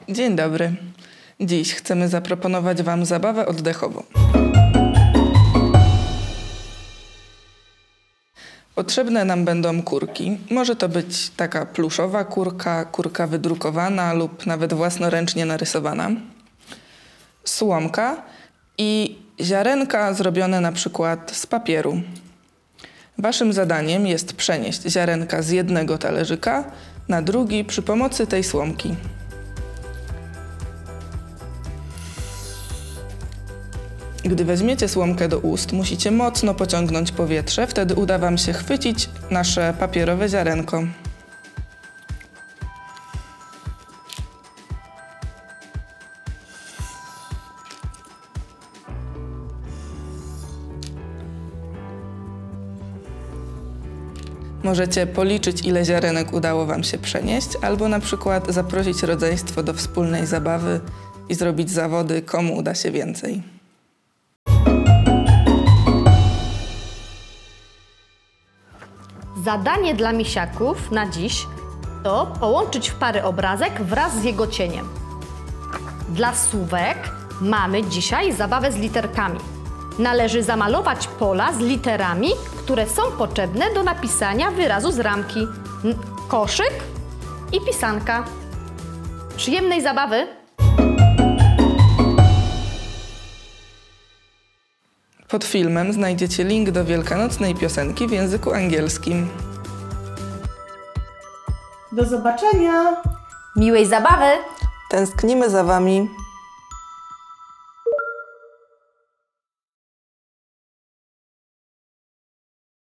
Dzień dobry. Dziś chcemy zaproponować Wam zabawę oddechową. Potrzebne nam będą kurki. Może to być taka pluszowa kurka, kurka wydrukowana lub nawet własnoręcznie narysowana. Słomka i ziarenka zrobione na przykład z papieru. Waszym zadaniem jest przenieść ziarenka z jednego talerzyka na drugi przy pomocy tej słomki. Gdy weźmiecie słomkę do ust, musicie mocno pociągnąć powietrze, wtedy uda Wam się chwycić nasze papierowe ziarenko. Możecie policzyć, ile ziarenek udało Wam się przenieść, albo na przykład zaprosić rodzeństwo do wspólnej zabawy i zrobić zawody, komu uda się więcej. Zadanie dla misiaków na dziś to połączyć w pary obrazek wraz z jego cieniem. Dla słówek mamy dzisiaj zabawę z literkami. Należy zamalować pola z literami, które są potrzebne do napisania wyrazu z ramki. Koszyk i pisanka. Przyjemnej zabawy! Pod filmem znajdziecie link do wielkanocnej piosenki w języku angielskim. Do zobaczenia! Miłej zabawy! Tęsknimy za Wami!